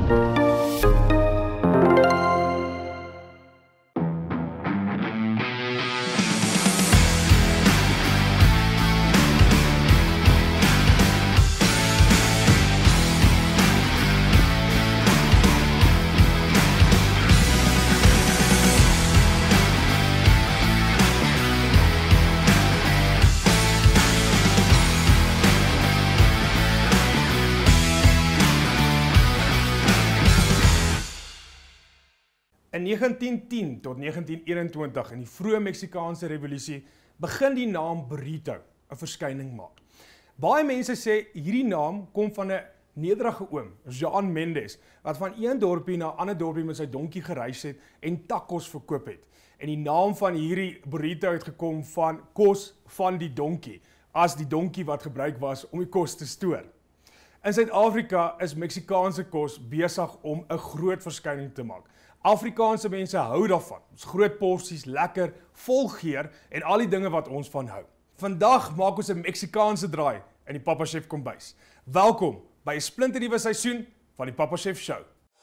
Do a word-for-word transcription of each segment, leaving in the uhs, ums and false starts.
In negentien tien tot negentien eenentwintig in die vroeë Meksikaanse revolusie begin die naam burrito 'n verskyning maak. Baie mense sê hierdie naam kom van 'n nederige oom, Jean Mendes, wat van een dorpie na 'n ander dorpie met sy donkie gereis het en tacos verkoop het. En die naam van hierdie burrito het gekom van kos van die donkie, as die donkie wat gebruik was om die kos te stoor. In Suid-Afrika is Meksikaanse kos besig om 'n groot verskyning te maak. Afrikaanse mense hou daarvan. Ons groot porsies, lekker, vol geur en al die dinge wat ons van hou. Vandag maak ons 'n Meksikaanse draai in die Papa Chef kombuis. Welkom by 'n splinternuwe seisoen van die Papa Chef Show.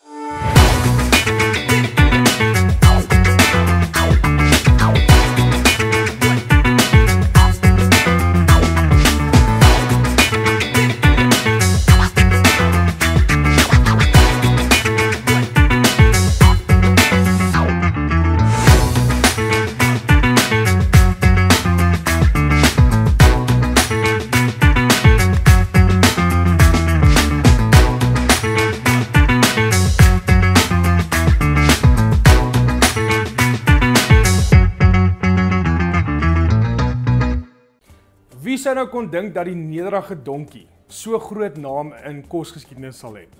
Wie sou nou kon dink dat die nederige donkie so groot naam in kosgeskiedenis sal hê?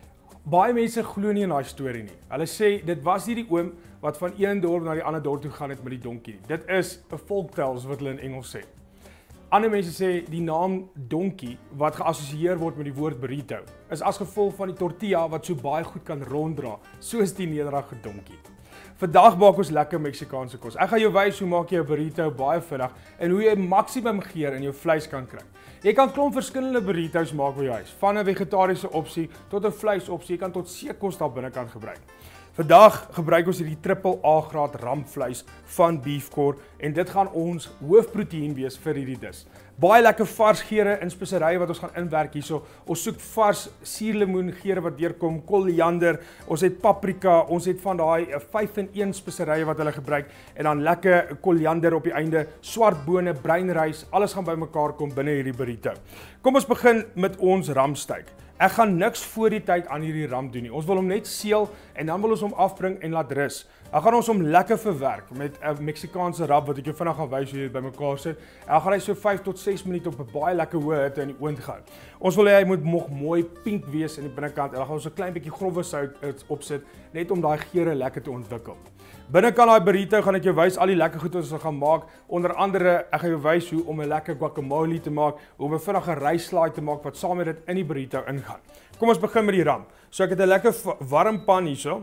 Baie mense glo nie in daai storie nie. Hulle sê dit was hierdie oom wat van een dorp na die ander dorp toe gaan het met die donkie. Dit is 'n folktale wat hulle in Engels sê. Ander mense sê die naam donkie wat geassosieer word met die woord burrito is as gevolg van die tortilla wat so baie goed kan ronddra, soos die nederige donkie. Vandag maak ons lekker Meksikaanse kos. Ek gaan jou wys hoe maak jy 'n burrito baie vinnig en hoe jy maksimum geur in jou vleis kan kry. Jy kan klomp verskillende burritos maak by jou huis, van 'n vegetariese opsie tot 'n vleisopsie. Jy kan tot seekos daar binnekant gebruik. Vandag gebruik ons hierdie triple A graad rampvleis van beefcore en dit gaan ons hoofproteïen wees vir hierdie dis. Baie lekker vars geure en speserye wat ons gaan inwerk hierso. Ons soek vars suurlemoen geure wat deurkom, koriander, ons het paprika, ons het van daai vyf in een speserye wat hulle gebruik en dan lekker koriander op die einde, swart bone, bruin rys, alles gaan bymekaar kom binne hierdie burrito. Kom ons begin met ons ramsteak. Ek gaan niks voor die tyd aan hierdie ram doen nie. Ons wil hom net seel en dan wil ons hom afbring en laat rus. Dan gaan ons hom lekker verwerk met 'n Meksikaanse rab wat ek jou vinnig gaan wys hoe jy dit bymekaar sit. Dan gaan hy so vyf tot ses minute op 'n baie lekker hoë hitte in die oond gaan. Ons wil hê hy moet nog mooi pink wees in die binnekant en dan gaan ons 'n klein bietjie grove sout opsit net om daai geure lekker te ontwikkel. Binnekant daai burrito gaan ek jou wys al die lekker goed wat ons gaan maak. Onder andere ek gaan jou wys hoe om 'n lekker guacamole te maak, hoe om 'n vinnige ryslaai te maak wat saam met dit in die burrito ingaan. Kom ons begin met die ram. So ek het 'n lekker warm pan hierso.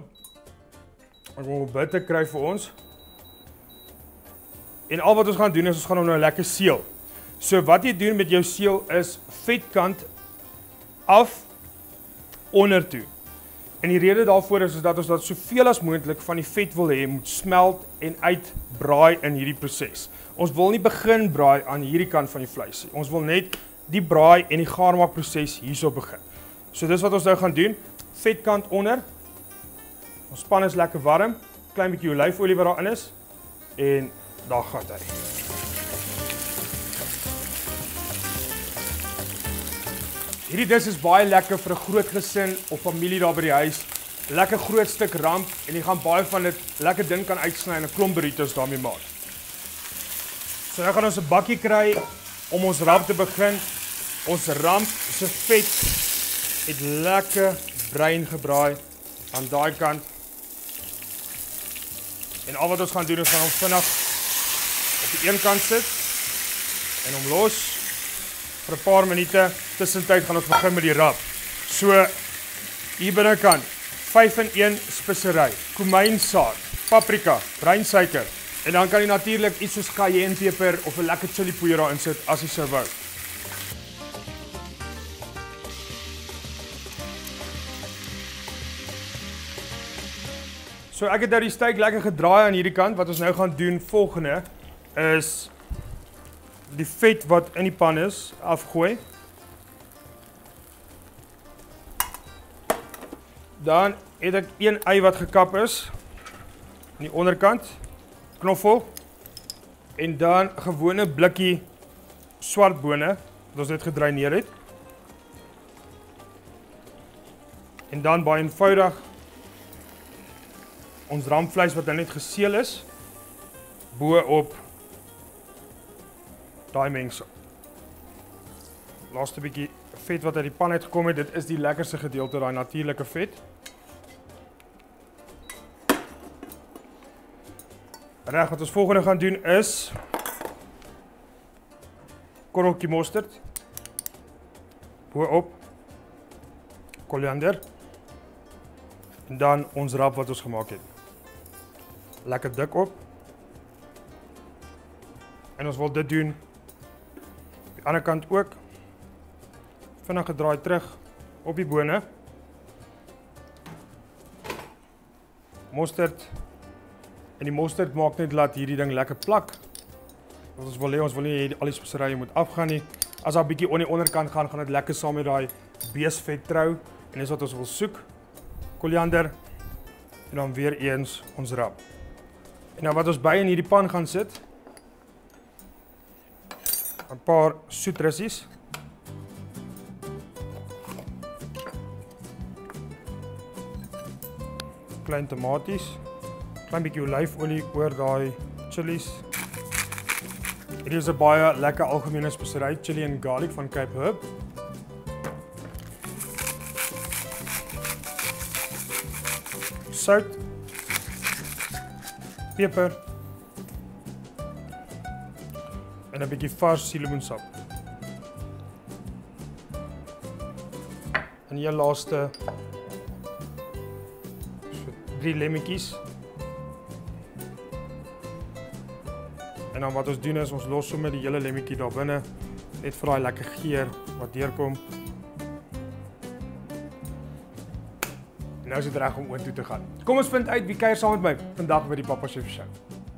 Ek wil bitter kry vir ons. En al wat ons gaan doen is ons gaan hom nou lekker seel. So wat jy doen met jou seel is vetkant af onder toe. En die rede daarvoor is, is dat ons dat soveel as moontlik van die vet wil hê moet smelt en uitbraai in hierdie proses. Ons wil nie begin braai aan hierdie kant van die vleis nie. Ons wil net die braai en die gaarmaak proses hierso begin. So dis wat ons nou gaan doen. Vetkant onder. Ons pan is lekker warm, klein bietjie olyfolie wat daarin is en daar gaan hy. Hierdie dis is baie lekker vir 'n groot gesin of familie daar by die huis. Lekker groot stuk ramp en jy gaan baie van dit lekker dun kan uitsny en 'n klomp burritos daarmee maak. So nou gaan ons 'n bakkie kry om ons ramp te begin. Ons ramp se vet het lekker bruin gebraai aan daai kant. En al wat ons gaan doen is gaan hom vinnig op die een kant sit en hom los vir 'n paar minute. Tussentyd gaan ons begin met die rab. So hier binnekant vyf in een spesery, komynsaad, paprika, bruin suiker en dan kan jy natuurlik iets soos cayennepeper of 'n lekker chili poeier daarin sit as jy sou wou. So ek het nou die steak lekker gedraai aan hierdie kant. Wat ons nou gaan doen volgende is die vet wat in die pan is afgooi. Dan het ek een ei wat gekap is aan die onderkant, knoffel en dan gewone blikkie swart bone wat ons net gedreineer het. En dan baie eenvoudig ons ramvleis wat nou net geseel is bo op daai mengsel. Laaste bietjie vet wat uit die pan uitgekom het, dit is die lekkerste gedeelte, daai natuurlike vet. Reg, wat ons volgende gaan doen is korreltjie mosterd bo op koriander en dan ons rap wat ons gemaak het. Lekker dik op. En ons wil dit doen aan die ander kant ook. Vinnig gedraai terug op die bone. Mosterd. En die mosterd maak net laat hierdie ding lekker plak. Wat ons wil hê, ons wil nie al die speserye moet afgaan nie. As daar 'n bietjie on die onderkant gaan, gaan dit lekker saam met daai beesvet trou en dis wat ons wil soek. Koriander en dan weer eens ons rap. En nou wat ons by in hierdie pan gaan sit, 'n paar soetrussies. Klein tomaties, klein bietjie olyfolie oor daai chilies. Hierdie is 'n baie lekker algemene spesery, chili en garlic van Cape Herb. Sout, peper en 'n bietjie vars suurlemoensap. En hier laaste so drie lemmetjies. En dan wat ons doen is ons los sommer die hele lemmetjie daar binne net vir daai lekker geur wat deurkom. En nou is dit reg om oontoe te gaan. Kom ons vind uit wie kuier saam met my vandag by die Papa Chef Show.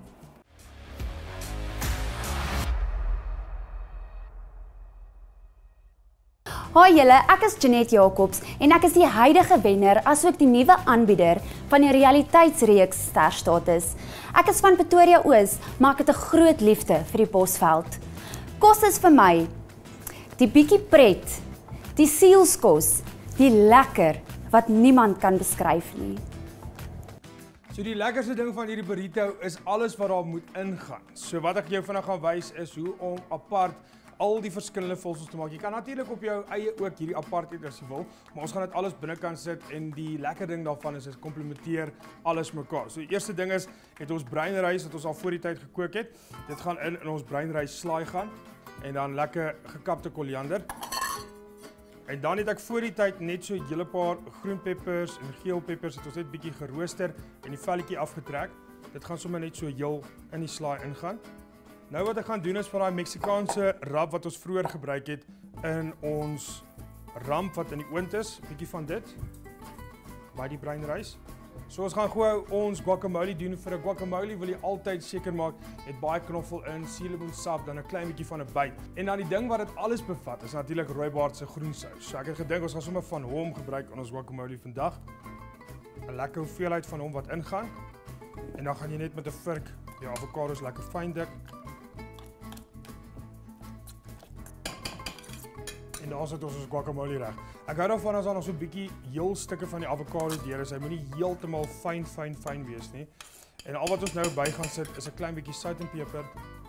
Hoi julle, ek is Jeanette Jacobs en ek is die huidige wenner asook die nuwe aanbieder van die realiteitsreeks Sterstatus. Ek is van Pretoria Oos, maar ek het 'n groot liefde vir die Bosveld. Kos is vir my die bietjie pret, die sielskos, die lekker wat niemand kan beskryf nie. So die lekkerste ding van hierdie burrito is alles wat daar moet ingaan. So wat ek jou vandag gaan wys is hoe om apart al die verskillende vulsels te maak. Jy kan natuurlik op jou eie ook hierdie apart eet as jy wil, maar ons gaan dit alles binnekant sit en die lekker ding daarvan is dit komplementeer alles mekaar. So die eerste ding is het ons breinrys wat ons al voor die tyd gekook het. Dit gaan in in ons breinrys slaai gaan en dan lekker gekapte koriander. En dan het ek voor die tyd net so 'n hele paar groen peppers en geel peppers het ons net bietjie gerooster en die velletjie afgetrek. Dit gaan sommer net so heel in die slaai ingaan. Nou wat ek gaan doen is vir daai Meksikaanse rap wat ons vroeër gebruik het in ons ramp wat in die oond is, bietjie van dit by die breinrys. So ons gaan gou ons guacamole doen. Vir 'n guacamole wil jy altyd seker maak het baie knoffel in, suurlemoensap, dan 'n klein bietjie van 'n byt. En dan die ding wat dit alles bevat is natuurlik rooibaard se groensous. So ek het gedink ons gaan sommer van hom gebruik in ons guacamole vandag. 'n Lekker hoeveelheid van hom wat ingaan. En dan gaan jy net met 'n vurk die avokados lekker fyn dik. En daar sit ons ons guacamole reg. Ek hou daarvan as daar nog so 'n bietjie heel stukke van die avokado deur is. Hy moenie heeltemal fyn fyn fyn wees nie. En al wat ons nou by gaan sit is 'n klein bietjie sout en peper.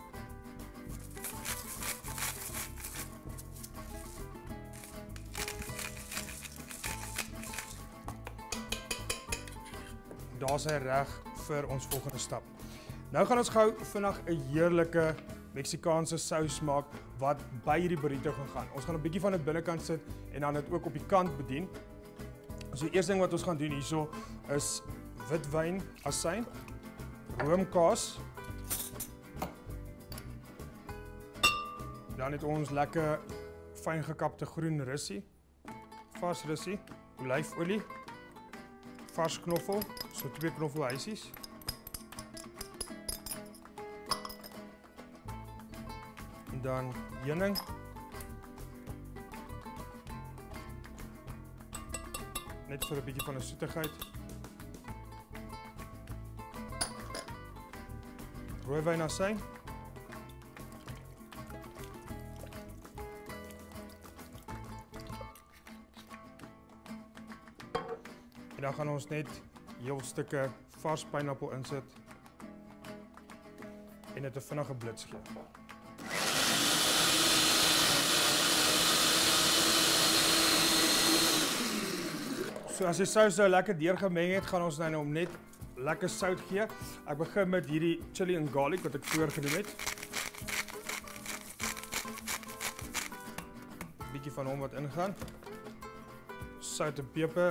Daar's hy reg vir ons volgende stap. Nou gaan ons gou vinnig 'n heerlike Meksikaanse sous maak wat by hierdie burrito gaan gaan. Ons gaan 'n bietjie van die binnekant sit en dan dit ook op die kant bedien. So die eerste ding wat ons gaan doen hierso is witwyn, asyn, roomkaas. Dan het ons lekker fyn gekapte groen russie, vars russie, olyfolie, vars knoffel, so twee knoffelhuisies. En dan heuning. Net vir 'n bietjie van 'n soetigheid. Rooiwyn asyn. En dan gaan ons net heel stukke vars pineappel insit en dit 'n vinnige blits gee. So as die sous nou lekker deurgemeng het, gaan ons nou hom net lekker sout gee. Ek begin met hierdie chili en garlic wat ek vroeër gedoen het. Bietjie van hom wat ingaan. Sout en peper.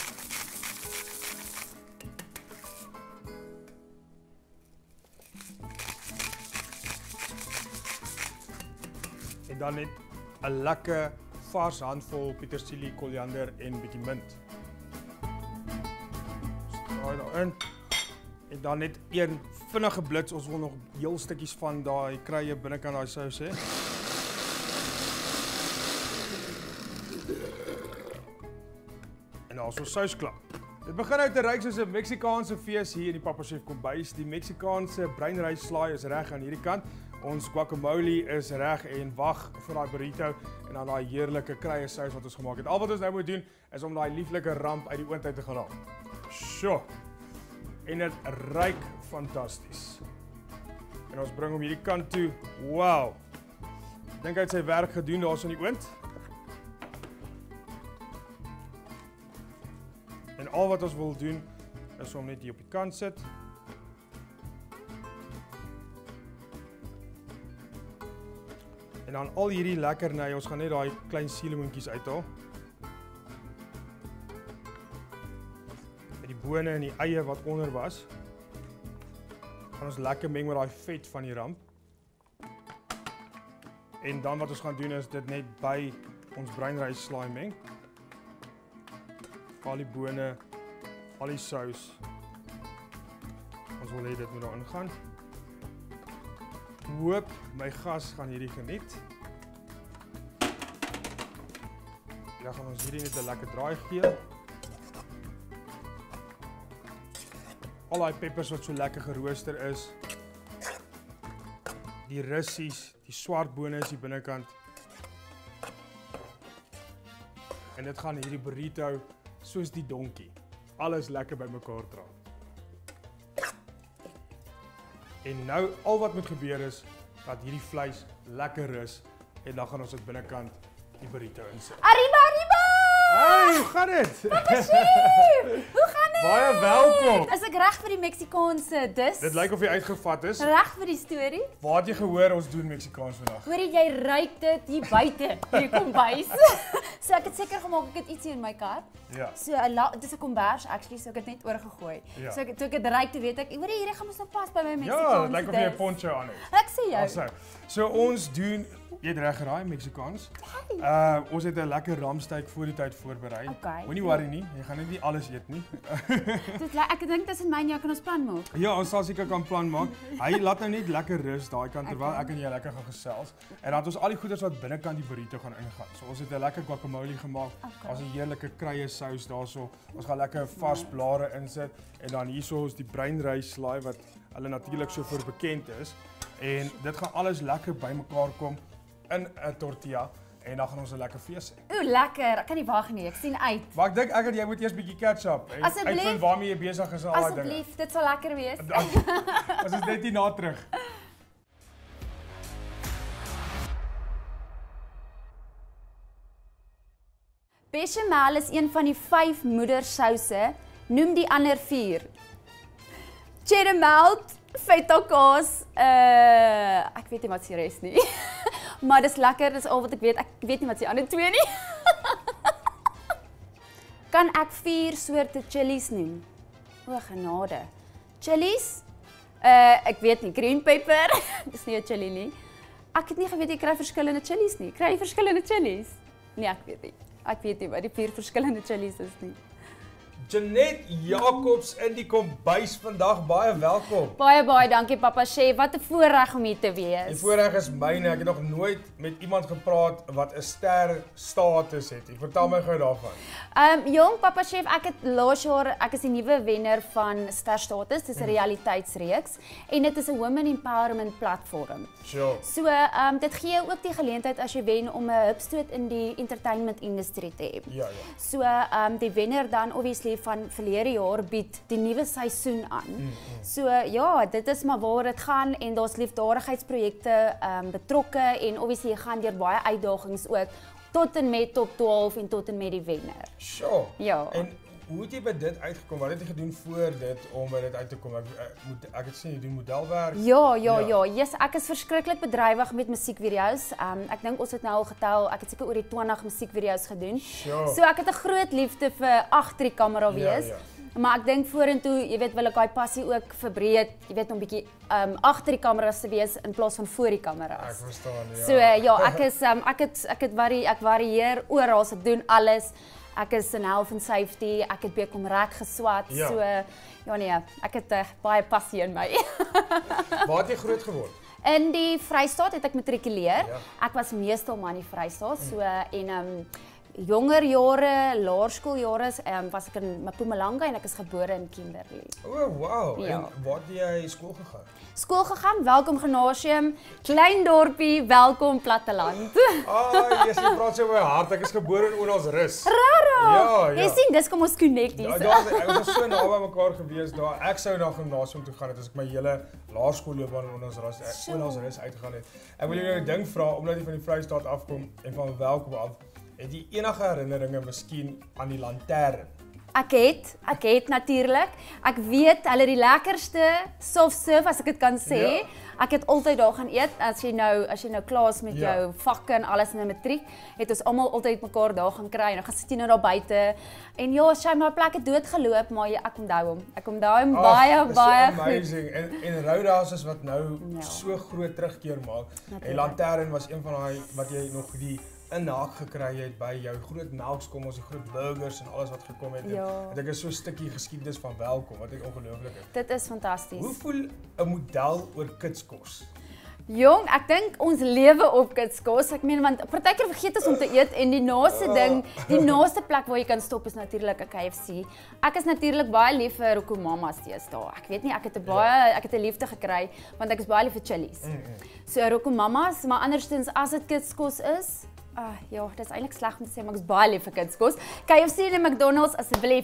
En dan net 'n lekker vars handvol petersilie, koriander en bietjie mint. Draai daarin. En dan net een vinnige blits, ons wil nog heel stukkies van daai kruie binnekant daai sous hê. En dan is ons sous klaar. Dit begin uit te ruik soos 'n Meksikaanse fees hier in die Papa Chef kombuis. Die Meksikaanse breinrysslaai is reg aan hierdie kant. Ons guacamole is reg en wag vir daai burrito en dan daai heerlike kruie sous wat ons gemaak het. Al wat ons nou moet doen is om daai lieflike ramp uit die oond uit te gaan haal. Sjoe. En dit ruik fantasties. En ons bring hom hierdie kant toe. Wow. Dink hy het sy werk gedoen daarso in die oond. En al wat ons wil doen is om net hier op die kant sit. En dan al hierdie lekkerny, ons gaan net daai klein suurlemoentjies uithaal. Met die bone en die eie wat onder was. Gaan ons lekker meng met daai vet van die ramp. En dan wat ons gaan doen is dit net by ons breinrysslaai meng. Al die bone, al die sous. Ons wil hê dit moet daarin gaan. Hoop my gas gaan hierdie geniet. Dan gaan ons hierdie net 'n lekker draai gee. Al daai peppers wat so lekker gerooster is. Die russies, die swart bone is hier binnekant. En dit gaan hierdie burrito soos die donkie. Alles lekker bymekaar dra. En nou al wat moet gebeur is dat hierdie vleis lekker rus en dan gaan ons dit binnekant die burrito insit. Arriba, arriba! Hey, hoe gaan dit? Papa Chef! Hoe gaan dit? Baie welkom. Is ek reg vir die Meksikaanse dis? Dit lyk of jy uitgevat is. Reg vir die storie? Waar het jy gehoor ons doen Meksikaans vandag? Hoor jy ruik dit hier buite, hier kombuis. So ek het seker gemaak ek het ietsie in my kar. Ja. So 'n dit is 'n kombers actually, so ek het net oorgegooi. Ja. So ek toe ek dit ruik, toe weet ek, hoor jy hierdie gaan mos nou pas by my Meksikaanse. Ja, dit lyk of jy 'n poncho aan het. Ek sê jou. Also, so ons doen, jy het reg geraai, Meksikaans. Uh ons het 'n lekker ramsteak voor die tyd voorberei. Okay. Moenie worry nie, jy gaan net nie alles eet nie. Dit ek dink tussen my en jou kan ons plan maak. Ja, ons sal seker kan plan maak. Hy laat nou net lekker rus daai kant terwyl ek en jy lekker gaan gesels. En dan het ons al die goeders wat binnekant die burrito gaan ingaan. So ons het 'n lekker guacamole gemaak. Ons het 'n heerlike kruie sous daarso. Ons gaan lekker vars blare insit en dan hierso is die breinrysslaai wat hulle natuurlik so voor bekend is. En dit gaan alles lekker bymekaar kom in 'n tortilla en dan gaan ons 'n lekker fees hê. Oeh, lekker. Ek kan nie wag nie. Ek sien uit. Maar ek dink ek en jy moet eers bietjie catch up en Asseblief. uitvind waarmee jy besig is en al daai dinge. Asseblief, dit sal lekker wees. Ons is net hierna terug. Bechamel is een van die vyf moedersouse, noem die ander vier. Cheddar melt, feta kaas, uh ek weet nie wat se res nie. Maar dis lekker, dis al wat ek weet. Ek weet nie wat se ander twee nie. Kan ek vier soorte chilies noem? O, genade. Chilies? Uh ek weet nie, green pepper. Dis nie 'n chili nie. Ek het nie geweet jy kry verskillende chilies nie. Kry jy verskillende chilies? Nee, ek weet nie. Ek weet nie wat die vier verskillende chilies is nie. Jeanette Jacobs in die kombuis vandag, baie welkom. Baie baie dankie Papa Chef, wat 'n voorreg om hier te Die wees. voorreg is myne, ek het nog nooit met iemand gepraat wat 'n ster status het. Ek vertel my gou daarvan. Ehm um, jong Papa Chef, ek het laas jaar, ek is die nuwe wenner van Ster Status, dis 'n realiteitsreeks en dit is 'n women empowerment platform. Sure. So, ehm um, dit gee jou ook die geleentheid as jy wen om 'n hupstoot in die entertainment industrie te hê. Ja, ja. So, ehm um, die wenner dan obviously van verlede jaar bied die nuwe seisoen aan. Mm, mm. So ja, dit is maar waar dit gaan en daar's liefdadigheidsprojekte ehm um, betrokke en obviously jy gaan deur baie uitdagings ook tot en met top twaalf en tot en met die wenner. Sure. Ja. En hoe het jy by dit uitgekom? Wat het jy gedoen voor dit om by dit uit te kom? Ek ek, moet, ek het sien jy doen modelwerk. Ja, ja, Ja. ja. Yes, ek is verskriklik bedrywig met musiekvideo's. Um, ek dink ons het nou al getel, ek het seker oor die twintig musiekvideo's gedoen. Sure. So ek het 'n groot liefde vir agter die kamera wees. Ja, Maar ek dink vorentoe, jy weet, wil ek daai passie ook verbreed, jy weet, om bietjie um agter die kameras te wees in plaas van voor die kameras. Ek verstaan, ja. So uh, ja, ek is um ek het ek het vari ek varieer oral, ek doen alles. Ek is in health and safety, ek het bekom rek geswat. Ja. So uh, ja nee, ek het uh, baie passie in my. Waar het jy groot geword? In die Vrystaat het ek matrikuleer. Ja. Ek was meestal maar in die Vrystaat, so en um jonger jare, laerskooljare, um, was ek in Mpumalanga en ek is gebore in Kimberley. O, oh, wow. Ja. En waar het jy skool gegaan? Skool gegaan, Welkom Gimnasium, klein dorpie, Welkom platteland. Ah, jy sê praat so my hart. Ek is gebore in Ooralsrus. Rara! Ja, ja. Jy sien, dis kom ons connect Ja, hier. daar ons was so naby mekaar gewees daar. Ek sou na gimnasium toe gaan het as ek my hele laerskoolloopbaan in Ooralsrus Ooralsrus uitgegaan het. Ek wil jou nou 'n ding vra omdat jy van die Vrystaat afkom en van Welkom af. Het jy enige herinneringe miskien aan die lantern? Ek het, ek het natuurlik. Ek weet hulle die lekkerste soft serve as ek dit kan sê. Ja. Ek het altyd daar gaan eet as jy nou as jy nou klaar is met Ja. jou vakke en alles in 'n matriek, het ons almal altyd mekaar daar gaan kry en dan gaan sit jy nou daar buite. En ja, sy my plek het doodgeloop, maar ja, ek onthou hom. Ek onthou hom Ag, baie dis baie so goed. amazing. En en Roudhaus is wat nou Ja. so groot terugkeer maak. Natuurlijk. En lantern was een van daai wat jy nog die inhaak gekry het by jou groot melkskommels, die groot burgers en alles wat gekom het. Ja. En dit is so 'n stukkie geskiedenis van Welkom wat ek ongelooflik is. Dit is fantasties. Hoe voel 'n model oor kitskos? Jong, ek dink ons lewe op kitskos. Ek meen want partykeer vergeet ons om te eet en die naaste Ah. ding, die naaste plek waar jy kan stop is natuurlik 'n K F C. Ek is natuurlik baie lief vir RocoMamas deesdae. Ek weet nie, ek het 'n baie ek het 'n liefde gekry want ek is baie lief vir chillies. Mm -hmm. So RocoMamas, maar andersins as dit kitskos is, ah ja, dit is eintlik sleg om te sê maar ek is baie lief vir kitskos. K F C en McDonald's asseblief.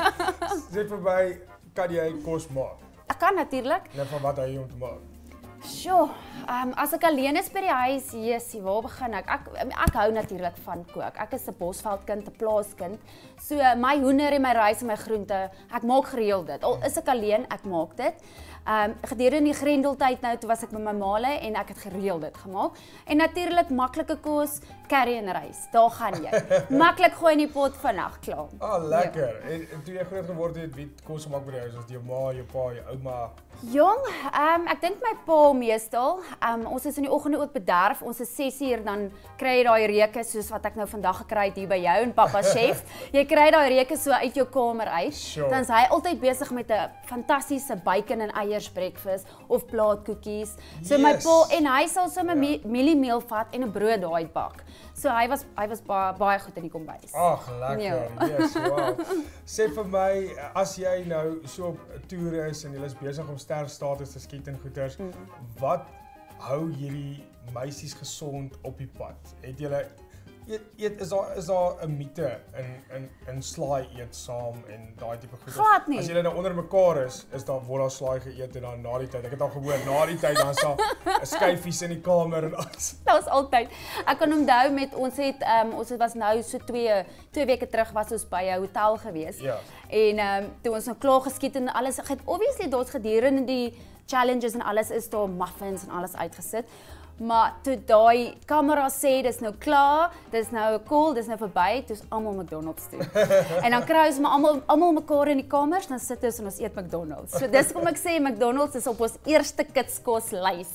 Sê vir my, kan jy kos maak? Ek kan natuurlik. Net van wat hy om te maak. Sjoe, um, as ek alleen is by die huis, jessie, waar begin ek? Ek ek hou natuurlik van kook. Ek is 'n Bosveldkind, 'n plaaskind. So my hoender en my rys en my groente, ek maak gereeld dit. Al is ek alleen, ek maak dit. Um gedurende die Grendeltyd nou, toe was ek by my maale en ek het gereeld dit gemaak. En natuurlik maklike kos, curry en rys. Daar gaan jy. Maklik gooi in die pot vannag klaar. Ah, lekker. Ja. En, en toe jy groot geword het, wie het kos gemaak by die huis? Was dit jou ma, jou pa, jou ouma? Jong, um, ek dink my pa meestal. Um, ons is in die oggende ook bederf. Ons is ses uur dan kry jy daai reuke soos wat ek nou vandag gekry het hier by jou en Papa Chef. Jy kry daai reuke so uit jou kamer uit. Sure. Dan is hy altyd besig met 'n fantastiese bacon en eiers breakfast of plaatkoekies. So my Yes. pa en hy sal so 'n ja. mieliemeel vat en 'n brood daai bak. So hy was hy was baie baie goed in die kombuis. Ag, lekker. Ja. Yes, wow. Sê vir my, as jy nou so op toer is en jy is besig om sterstatus te skiet en goeters, mm. wat hou hierdie meisies gesond op die pad? Het julle eet, eet is daar is daar 'n mite in in in slaai eet saam en daai tipe goeders? Glad nie. As julle nou onder mekaar is, is daar word daar slaai geëet en dan na die tyd. Ek het al gehoor na die tyd dan is daar 'n skyfies in die kamer en alles. Dit was altyd. Ek kan onthou met ons het um, ons het was nou so twee twee weke terug was ons by 'n hotel gewees. Ja. En ehm um, toe ons nou klaar geskiet en alles, het obviously daar's gedurende die challenges en alles is daar muffins en alles uitgesit. Maar toe daai kamera sê dis nou klaar, dis nou cool, dis nou verby, dis almal McDonald's toe. En dan kry ons maar almal almal mekaar in die kamers, dan sit ons en ons eet McDonald's. So dis kom ek sê McDonald's is op ons eerste kitskoslys.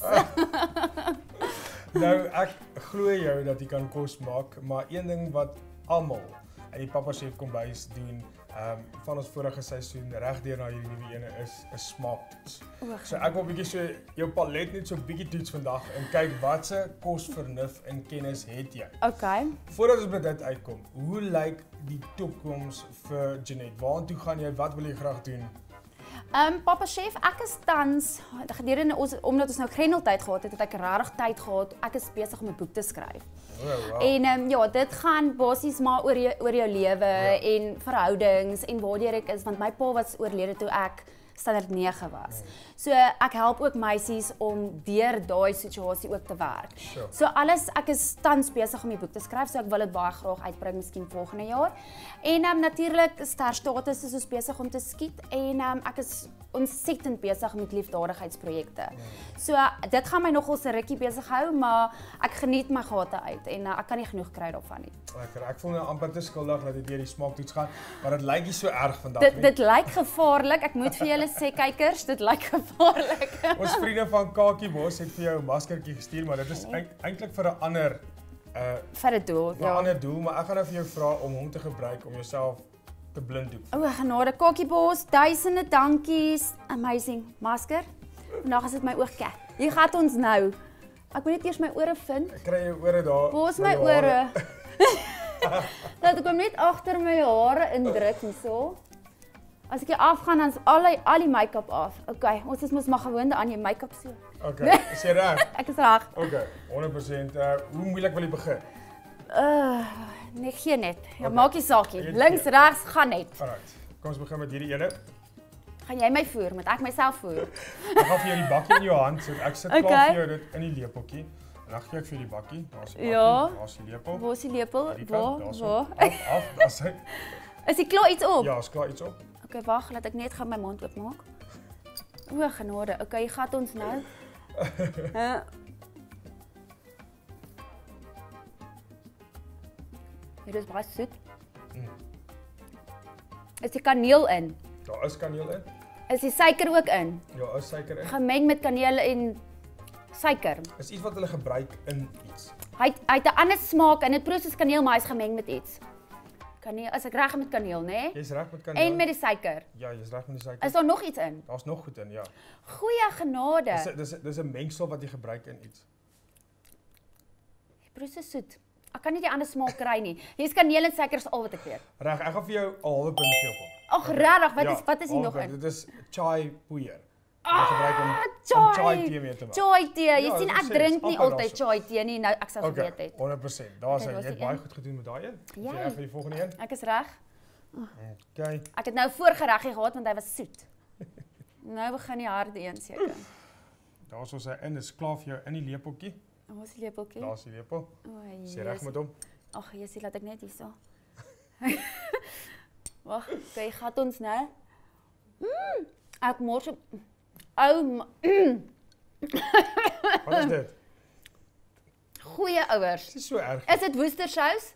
Nou ek glo jou dat jy kan kos maak, maar een ding wat almal in die Papa Chef kombuis doen um, van ons vorige seisoen regdeur na hierdie nuwe ene is 'n smaaktoets. O, So ek wil bietjie so jou palet net so bietjie toets vandag en kyk watse kosvernuf en kennis het jy. Okay. Voordat ons by dit uitkom, hoe lyk die toekoms vir Jeanette? Waartoe gaan jy? Wat wil jy graag doen? Ehm um, Papa Chef, ek is tans gedurende ons omdat ons nou Grendeltyd gehad het, het ek regtig tyd gehad. Ek is besig om 'n boek te skryf. Oh, wow. En ehm um, ja, dit gaan basies maar oor jou, oor jou lewe Ja. en verhoudings en waardeur ek is want my pa was oorlede toe ek standaard nege was. So ek help ook meisies om deur daai situasie ook te werk. Sure. So alles, ek is tans besig om die boek te skryf, so ek wil dit baie graag uitbring miskien volgende jaar. En um, natuurlik Sterstatus is ons besig om te skiet en um, ek is ontsettend besig met liefdadigheidsprojekte. So uh, dit gaan my nogal 'n rukkie besig hou, maar ek geniet my gate uit en uh, ek kan nie genoeg kry daarvan nie. Lekker. Ek voel nou amper te skuldig dat dit deur die smaaktoets gaan, maar dit lyk nie so erg vandag Dit nie. dit lyk gevaarlik. Ek moet vir julle sê kykers, dit lyk gevaarlik. Ons vriende van Kakie Bos het vir jou 'n maskertjie gestuur, maar dit is eintlik vir 'n ander uh Vir 'n doel, vir 'n ander doel, maar ek gaan nou vir jou vra om hom te gebruik om jouself te blinddoek. O, genade, Kakiebos, duisende dankies. Amazing. Masker. Vandag is dit my oogkat. Hier gaan ons nou. Ek moet net eers my ore vind. Ek kry jou ore daar. Waar is by my jou hare. ore? Laat ek hom net agter my hare indruk hierso. As ek hier afgaan dan is al die al die make-up af. Okay, ons is mos maar gewoond aan jou make-up so. Okay, is jy reg? Ek is reg. Okay, honderd persent. Uh hoe moeilik wil jy begin? Uh, nee, gee net. Ja, Okay. maak nie saakie. Jy- Links, regs, gaan net. Alright. Kom ons begin met hierdie ene. Gaan jy my voer? Moet ek myself voer? Ek gaan vir jou die bakkie in jou hand sit. Ek sit klaar Okay. vir jou dit in die lepeltjie. En dan gee ek vir jou die bakkie. Daar's die bakkie. Ja. Daar's die lepel. Waar is die lepel? Hierdie kant, Waar? daarso. Waar? Af, af, daar's hy. Is die klaar iets op? Ja, is klaar iets op. Okay, wag, laat ek net gaan my mond oopmaak. O, genade. Okay, hier gaan ons nou. Uh. Dit is baie soet. Mm. Is die kaneel in? Daar is kaneel in. Is die suiker ook in? Ja, is suiker in. Gemeng met kaneel en suiker. Is iets wat hulle gebruik in iets. Hy het, hy het 'n ander smaak en dit proe soos kaneel, maar hy's gemeng met iets. Kaneel, as ek reg met kaneel, né? Nee? Jy's reg met kaneel. En met die suiker. Ja, jy's reg met die suiker. Is daar nog iets in? Daar's nog goed in, ja. Goeie genade. Dis dis dis 'n mengsel wat jy gebruik in iets. Die proe so soet. Ek kan nie die ander smaak kry nie. Hier's kaneel en suiker is al wat ek weet. Reg, ek gaan vir jou 'n halwe punt gee op hom. Ag, regtig, wat Ja, is wat is hier nog halwe in? punt. Dit is chai poeier. Wat gebruik om, om Chai. chai tee mee te maak. Chai tee. Jy Ja, sien dit ek is drink nie amper altyd daarso. chai tee nie. Nou ek sou Okay, geweet het. honderd persent. Daar's Dit hy. was Jy het die baie een. goed gedoen met daai een. Is Ja. jy reg vir die volgende een? Ek is reg. Okay. Ek het nou voorgereggie gehad want hy was soet. Nou begin die harde een seker. Daar's ons hy in. Dis klaar vir jou in die lepeltjie. Waar is die lepeltjie? Daar's die lepel. O, Is jy reg met hom? Ag, Jessie, laat ek net hierso. Wag, okay, gaan ons nou. Mm, ek mors op. Ou, ma- Wat is dit? goeie ouers. Dis so erg. Is dit woestersous?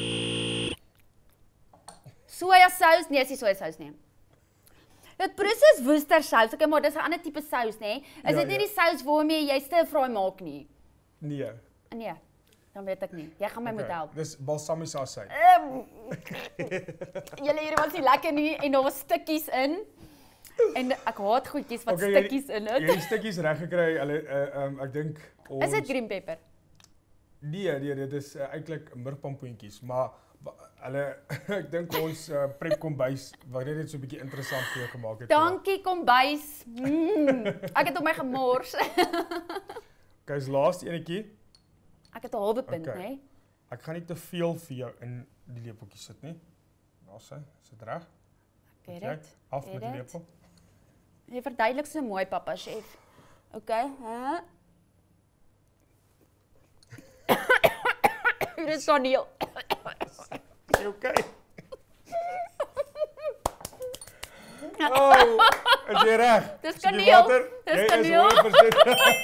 Sojasous? Nee, is nie sojasous nie. Dit proe soos woestersous. Okay, maar dis 'n ander tipe sous, nê? Is Ja, dit nie ja. die sous waarmee jy stir-fry maak nie? Nee. Nee, dan weet ek nie. Jy gaan my moet help. Dis balsamiese asyn. Ehm, Julle hier was nie lekker nie en daar was stukkies in. En ek haat goedjies wat Okay, jy- stukkies in Jy het. het die stukkies reg gekry. Hulle uh, um, ek dink ons Is dit green pepper? Nee, nee, dit is uh, eintlik murpampoentjies, maar wa- hulle ek dink ons uh, prep kombuis wat dit net so 'n bietjie interessant vir jou gemaak het. Dankie kombuis. Mm, ek het op my gemors. Okay, is laaste enetjie. Ek het 'n halwe punt, Okay. nê? Ek gaan nie te veel vir jou in die lepeltjie sit nie. Daar's hy. Is dit reg? Get Jy, it? Af Get met die it? lepel. Jy verduidelik so mooi, papa chef. Okay, hè? Hier is Daniel. Is jy okay? Oh, is jy reg? Dis Soek jy kaneel. water? Dis Jy is kaneel. honderd persent.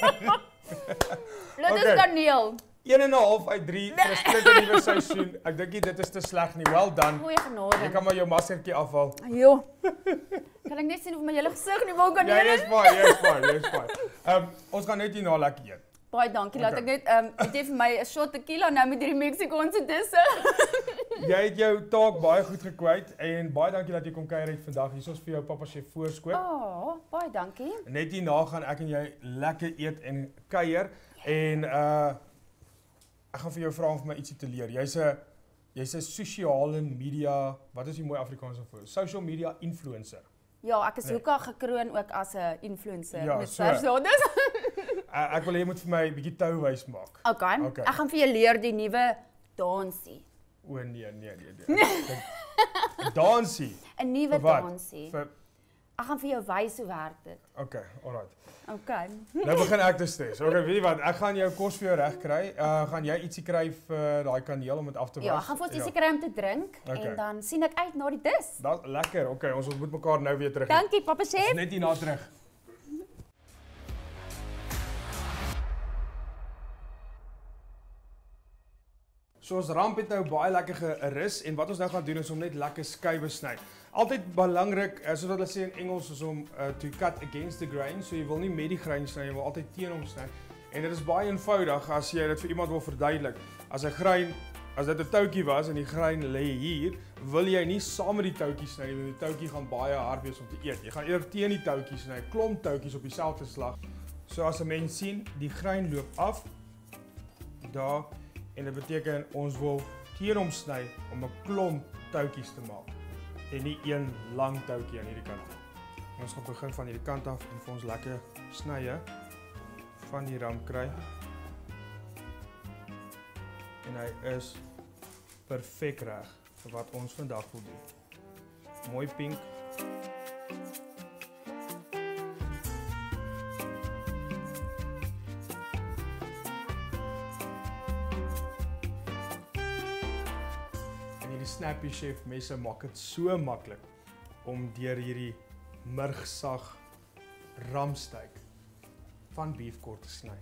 Dit is Okay. kaneel. een en 'n half uit drie vir 'n splinte nuwe seisoen. Ek dink nie dit is te sleg nie. Well done. Goeie Jy genade. kan maar jou maskertjie afhaal. Jo. Kan ek net sien of my hele gesig nie wou kan Ja, jy is fine, jy is fine, jy is fine. Ehm ons gaan net hierna lekker eet. Baie dankie, laat ek net, ehm, het jy vir my 'n shot tequila nou met hierdie Mexicaanse disse? Jy het jou taak baie goed gekwyt en baie dankie dat jy kom kuier het vandag. Hier is ons vir jou Papa Chef voorskoop. Oh, baie dankie. Net hierna gaan ek en jy lekker eet en kuier en uh ek gaan vir jou vra om vir my ietsie te leer. Jy's 'n jy's 'n sosiale media, wat is die mooi Afrikaans vir? Social media influencer. Ja, ek is Nee. hoeka gekroon ook as 'n influencer Ja, met so. versades. Uh, ek wil jy moet vir my 'n bietjie touwys maak. Okay. Okay. Ek gaan vir jou leer die nuwe dansie. O nee, nee, nee, nee. Dansie. 'n Nuwe Vir wat? dansie. Vir Ek gaan vir jou wys hoe werk dit. okay, alright. Okay. Nou begin ek te stres. Okay, weet jy wat? Ek gaan jou kos vir jou reg kry. Uh gaan jy ietsie kry vir daai kaneel om dit af te was? Ja, ek gaan vir ons ietsie kry om te drink Okay. en dan sien ek uit na die dis. Dis lekker. Okay, ons ontmoet mekaar nou weer terug. Dankie, Papa Chef. Net hierna terug. So ons ramp het nou baie lekker gerus en wat ons nou gaan doen is om net lekker skywe sny. Altyd belangrik, uh, soos wat hulle sê in Engels, is om uh, to cut against the grain. So jy wil nie met die grain sny, jy wil altyd teen hom sny. En dit is baie eenvoudig as jy dit vir iemand wil verduidelik. As 'n grain, as dit 'n toutjie was en die grain lê hier, wil jy nie saam met die toutjie sny nie, want die toutjie gaan baie hard wees om te eet. Jy gaan eerder teen die toutjie sny, 'n klomp toutjies op dieselfde slag. So as 'n mens sien, die grain loop af daar en dit beteken ons wil teen hom sny om 'n klomp toutjies te maak en nie een lang toutjie aan hierdie kant af. Ons gaan begin van hierdie kant af en vir ons lekker snye van die ram kry. En hy is perfek reg vir wat ons vandag wil doen. Mooi pink. En hierdie Snappy Chef messe maak dit so maklik om deur hierdie murgsag ramsteak van beefkort te sny.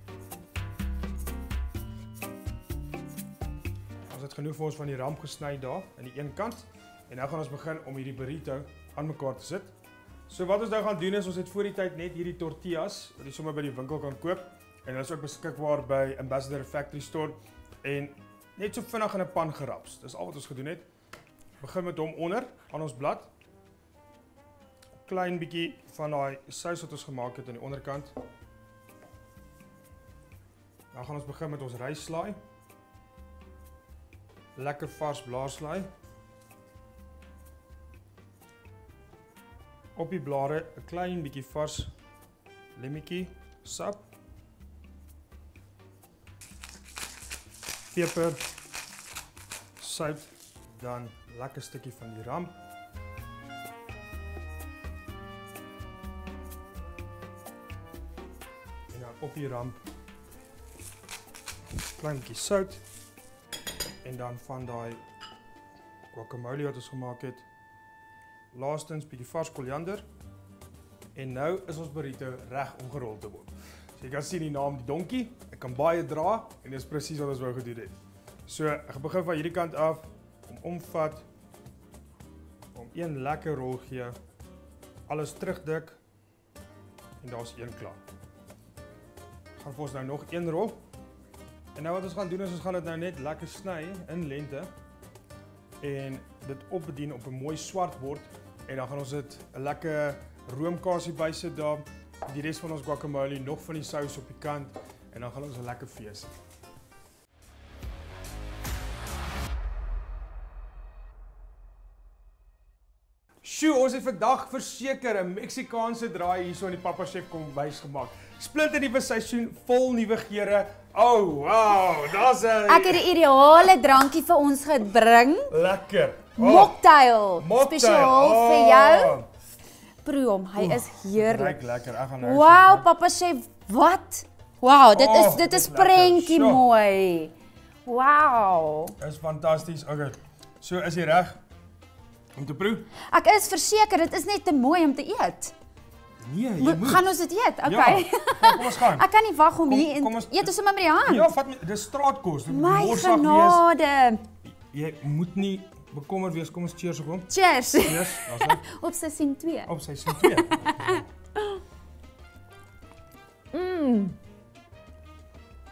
Ons het genoeg vir ons van die ram gesny daar aan die een kant en nou gaan ons begin om hierdie burrito aan mekaar te sit. So wat ons nou gaan doen is ons het voor die tyd net hierdie tortillas wat jy sommer by die winkel kan koop en hulle is ook beskikbaar by Ambassador Factory Store en net so vinnig in 'n pan geraps. Dis al wat ons gedoen het. Begin met hom onder aan ons blad. Klein bietjie van daai sous wat ons gemaak het aan die onderkant. Dan gaan ons begin met ons ryslaai. Lekker vars blaarslaai. Op die blare 'n klein bietjie vars lemmetjie sap. Peper, sout, dan lekker stukkie van die ram. En dan op die ram klein bietjie sout en dan van daai guacamole wat ons gemaak het. Laastens bietjie vars koriander. En nou is ons burrito reg om gerol te word. So jy kan sien die naam die donkie. Ek kan baie dra en dis presies wat ons wou gedoen het. So ek gaan begin van hierdie kant af om omvat om een lekker rol gee. Alles terugdik en daar's een klaar. Gaan vir ons nou nog een rol. En nou wat ons gaan doen is ons gaan dit nou net lekker sny in lengte en dit opbedien op 'n mooi swart bord en dan gaan ons dit 'n lekker roomkasie bysit daar, die res van ons guacamole, nog van die sous op die kant en dan gaan ons 'n lekker fees. Sjoe, ons het vandag verseker 'n Meksikaanse draai hierso in die Papa Chef kombuis gemaak. Splinter nuwe seisoen, vol nuwe geure. Oh, wow, daar's 'n Ek het die ideale drankie vir ons gebring. lekker. Oh, Mocktail, mocktail. spesiaal Oh. vir jou. Proe hom, hy is heerlik. Ryk lekker. Ek gaan nou Wow, soek, Papa Chef, wat? Wow, dit is Oh, dit dit is is lekker. prentjie Sjoe. mooi. Wow. Dit is fantasties. Okay. So is jy reg om te proe? Ek is verseker dit is net te mooi om te eet. Nee, jy Mo moet. gaan ons dit eet? Okay. Ja, kom ons gaan. Ek kan nie wag om Kom- hier en kom ons- eet ons sommer met die hand. Ja, vat my, dis straatkos. Dit moet My borsag wees. genade. Jy moet nie bekommerd wees. Kom ons cheers op hom. Cheers. Cheers. Daar's hy. Op seisoen twee. Op seisoen twee. Mm.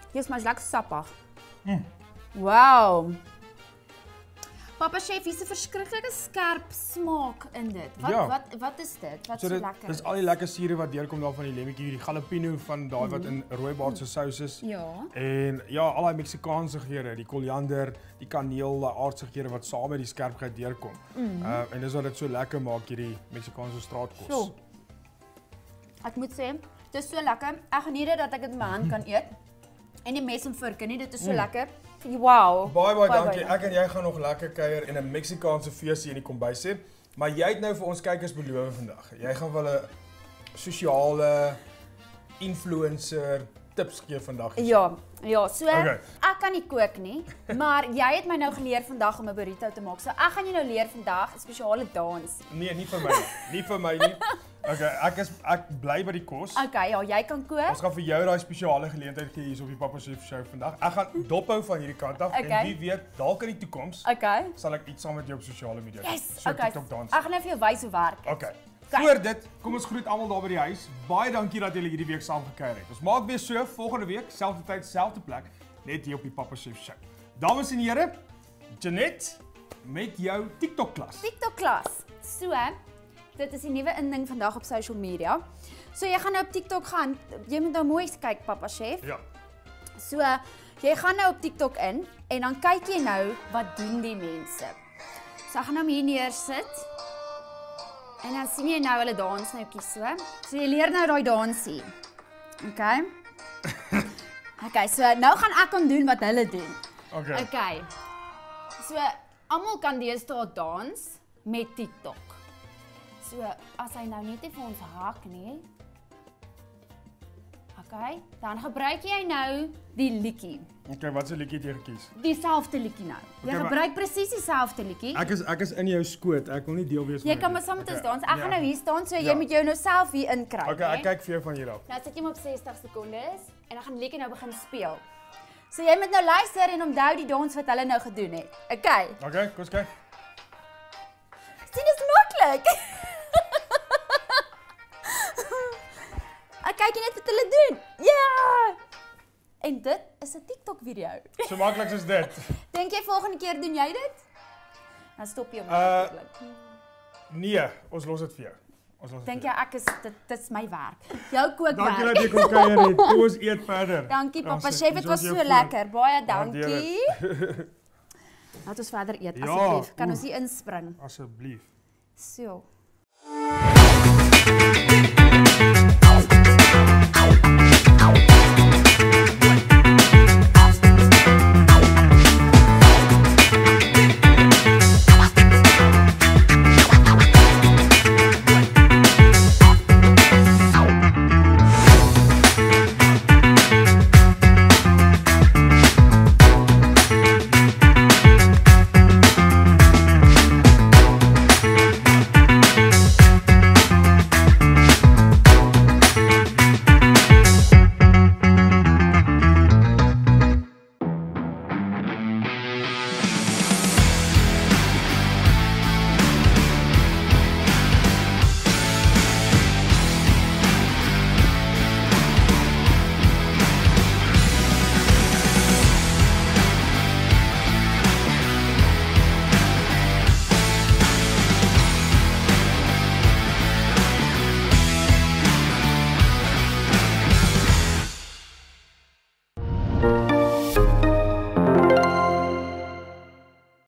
Jy's maar lekker sappig. Mm. Wow. Papa chef, hier's 'n verskriklike skerp smaak in dit. Wat Ja. wat wat is dit? Wat So so dit lekker? is al die lekker sure wat deurkom daar van die lemmetjie, die jalapeno van daai wat in rooibaardse sous is. Ja. En ja, al daai Meksikaanse geure, die koriander, die kaneel, daai aardse geure wat saam met die skerpheid deurkom. Mm. Uh en dis wat dit so lekker maak hierdie Meksikaanse straatkos. So. Ek moet sê, dit is so lekker. Ek geniet dit dat ek dit met my hand kan eet. En die mes en vorke nie, dit is so mm. lekker. Wow. Baie baie dankie. Ek en jy gaan nog lekker kuier en 'n Meksikaanse feesie in die kombuis hê. Maar jy het nou vir ons kykers beloof vandag. Jy gaan wel 'n sosiale influencer tips gee vandag. Ja, ja, so Okay. ek kan nie kook nie, maar jy het my nou geleer vandag om 'n burrito te maak. So ek gaan jou nou leer vandag 'n spesiale dans. Nee, nie vir my nie. Nie vir my nie. Okay, ek is ek bly by die kos. Okay, ja, jy kan kook. Ons gaan vir jou daai spesiale geleentheid gee hier op die Papa Chef show vandag. Ek gaan dophou van hierdie kant af Okay. en wie weet, dalk in die toekoms Okay. sal ek iets saam met jou op sosiale media doen. Yes. So Okay. TikTok dans. Ek gaan nou vir jou wys hoe werk. Okay. Okay. Voor dit, kom ons groet almal daar by die huis. Baie dankie dat julle hierdie week saam gekuier het. Ons maak weer so volgende week, selfde tyd, selfde plek, net hier op die Papa Chef show. Dames en here, Janet met jou TikTok klas. TikTok klas. So, dit is die nuwe inding vandag op social media. So jy gaan nou op TikTok gaan. Jy moet nou mooi kyk, Papa Chef. Ja. So, jy gaan nou op TikTok in en dan kyk jy nou wat doen die mense. So ek gaan hom hier neersit. En dan sien jy nou hulle dans nou kies so. So jy leer nou daai dansie. Okay? Okay, so nou gaan ek hom doen wat hulle doen. Okay. Okay. So almal kan deesdae dans met TikTok. So as hy nou net nie vir ons hak nie. Okay, dan gebruik jy nou die liedjie. Okay, wat se liedjie het jy gekies? Dieselfde liedjie nou. Jy Okay, gebruik presies dieselfde liedjie. Ek is ek is in jou skoot. Ek wil nie deel wees van Jy dit kan nie. maar saam met ons Okay, dans. Ek ja. gaan nou hier staan, so jy Ja. moet jou nou self hier inkry. Okay, ek né? kyk vir jou van hier af. Nou sit jy hom op sestig sekondes en dan gaan die liedjie nou begin speel. So jy moet nou luister en onthou die dans wat hulle nou gedoen het. Okay. Okay, kom ons kyk. Sien, dis maklik. Ek kyk net wat hulle doen. Ja! En dit is 'n TikTok video. So maklik soos dit. Dink jy volgende keer doen jy dit? Dan stop jy hom Uh, natuurlik. Nee, ons los dit vir jou. Ons los dit. Dink vir jy ek is dit dit is my werk. Jou jou. Dankie kookwerk. dat jy kom kuier het. Kom ons eet verder. Dankie Dan Papa sit- Chef, hier dit is was ons so jou lekker. Baie Waardeer dankie. Laat ons verder eet Ja, asseblief. Kan oeh. ons hier inspring? voor. Asseblief. So.